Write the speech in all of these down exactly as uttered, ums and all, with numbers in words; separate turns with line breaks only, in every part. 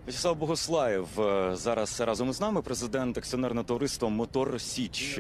В'ячеслав Богуслаєв е, зараз разом із нами, президент акціонерного товариства «Мотор Січ».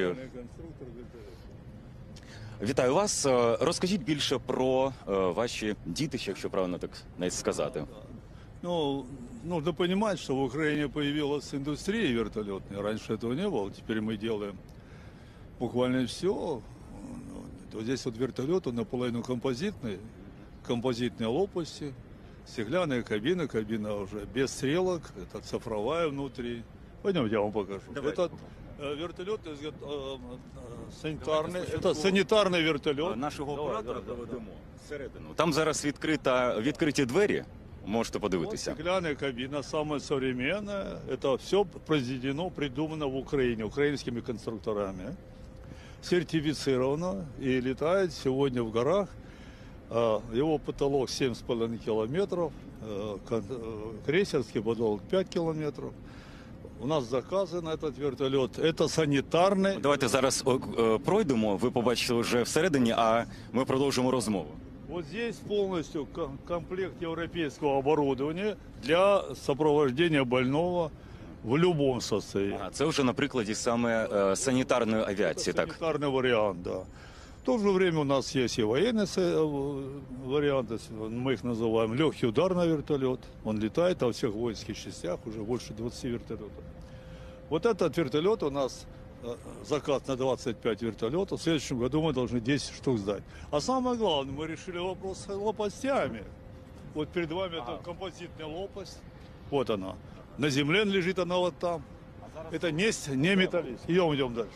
Вітаю вас. Е, Розкажіть більше про е, ваші дітища, якщо правильно так навіть сказати.
Ну, нужно понимать, что в Украине появилась индустрия вертолетная. Раньше этого не было. Теперь мы делаем буквально все. Вот здесь вот вертолет, он наполовину композитный, композитные лопасти, стеклянная кабина, кабина уже без стрелок, это цифровая внутри. Пойдемте, я вам покажу.
Давайте.
Этот э, вертолет э, э, санитарный, это санитарный вертолет.
Нашого
Давай,
оператора
да, да,
доведемо всередину. Там зараз відкрита, відкриті двері, можете
Вот
подивитися.
стеклянная кабина, самая современная. Это все произведено, придумано в Украине, украинскими конструкторами. Сертифицировано и летает сегодня в горах. А, Его потолок семь с половиной километров, э, кон- э, крейсерский потолок пять километров. У нас заказы на этот вертолет. Это санитарный.
Давайте зараз о, е, пройдемо, ви побачите вже всередині, а ми продовжимо розмову.
Вот здесь полностью ко- комплект европейского оборудования для сопровождения больного в любом состоянии.
А це вже на прикладі саме е, санітарної авіації,
Это
так?
санитарный вариант, да. В то же время у нас есть и военный с- э, вариант, то есть мы их называем легкий ударный вертолет. Он летает во всех воинских частях, уже больше двадцати вертолетов. Вот этот вертолет у нас э, заказ на двадцать пять вертолетов. В следующем году мы должны десять штук сдать. А самое главное, мы решили вопрос с лопастями. Вот перед вами это композитная лопасть. Вот она. На земле лежит она вот там. Это не, с- не металлист. Идем, идем дальше.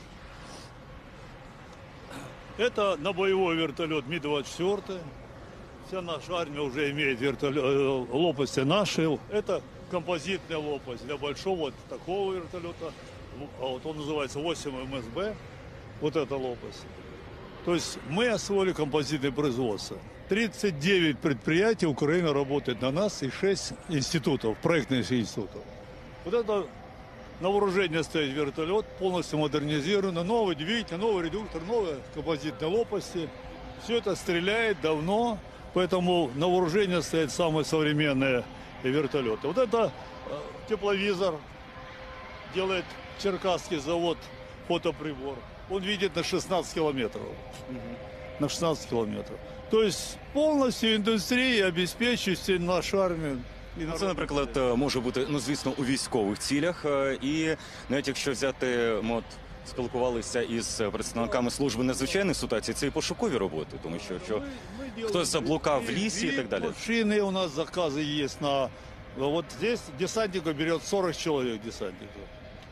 Это на боевой вертолет Ми двадцать четыре. Вся наша армия уже имеет вертолет, э, лопасти наши. Это композитная лопасть для большого вот такого вертолета. А вот он называется восемь эм эс бэ. Вот эта лопасть. То есть мы освоили композитное производство. тридцать девять предприятий Украины работает на нас и шесть институтов, проектных институтов. Вот это на вооружении стоит вертолет, полностью модернизированный, новый двигатель, новый редуктор, новые композитные лопасти. Все это стреляет давно, поэтому на вооружении стоят самые современные вертолеты. Вот это э, тепловизор делает Черкасский завод фотоприбор. Он видит на шестнадцать километров. На шестнадцать километров. То есть полностью индустрия обеспечивает нашу армию. І
Ну, це, наприклад, е, може бути, ну, звісно, у військових цілях. е, І навіть якщо взяти, ми от спілкувалися із представниками служби надзвичайних ситуацій, це і пошукові роботи, тому що якщо хтось заблукав в лісі і так далі.
Машины у нас заказы есть на... Вот здесь десантников берет сорок человек десантников.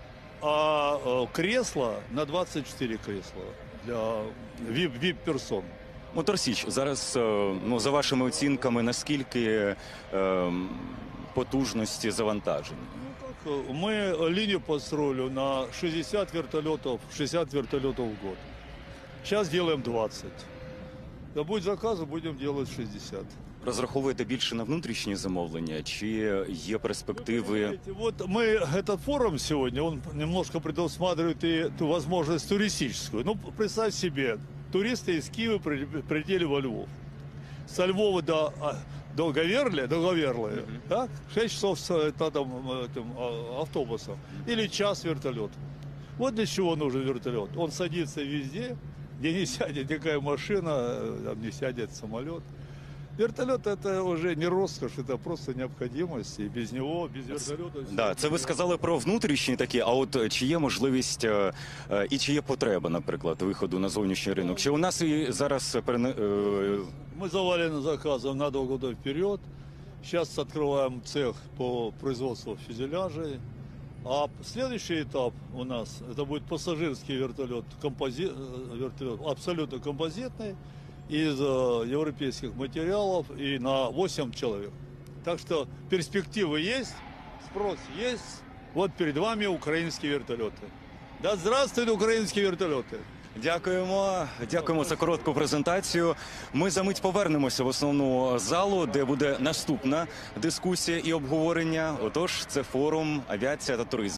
А э, кресла на двадцать четыре кресла для вип персон.
Мотор Січ, зараз, е, ну, за вашими оцінками, наскільки е, потужності завантажені?
Ну, как, э, мы линию построили на шестьдесят вертолетов, шестьдесят вертолетов в год. Сейчас делаем двадцать. Да будет заказы, будем делать шестьдесят.
Розраховуєте більше на внутрішні замовлення, чи є перспективи?
Знаете, вот мы, этот форум сегодня, он немножко предусматривает и ту возможность туристическую. Ну, представь себе, туристы из Киева при- прилетели во Львов. Со Львова до, а, до Гаверли, до Гаверлы, так? шесть часов с э, там, этим, а, автобусом. Или час вертолет. Вот для чего нужен вертолет. Он садится везде, где не сядет никакая машина, э, там не сядет самолет. Вертолет это уже не роскошь, это просто необходимость. И без него, без вертолета...
Да, це ви сказали про внутрішні такі, а от чи є можливість е, е, і чи є потреба, наприклад, виходу на зовнішній ринок? Чи у нас і зараз перене- е,
Мы завалены заказом на два года вперед. Сейчас открываем цех по производству фюзеляжей. А следующий этап у нас, это будет пассажирский вертолет, компози- э, вертолет абсолютно композитный, из э, европейских материалов и на восемь человек. Так что перспективы есть, спрос есть. Вот перед вами украинские вертолеты. Да здравствуют украинские вертолеты!
Дякуємо, дякуємо за коротку презентацію. Ми за мить повернемося в основну залу, де буде наступна дискусія і обговорення. Отож, це форум «Авіація та туризм».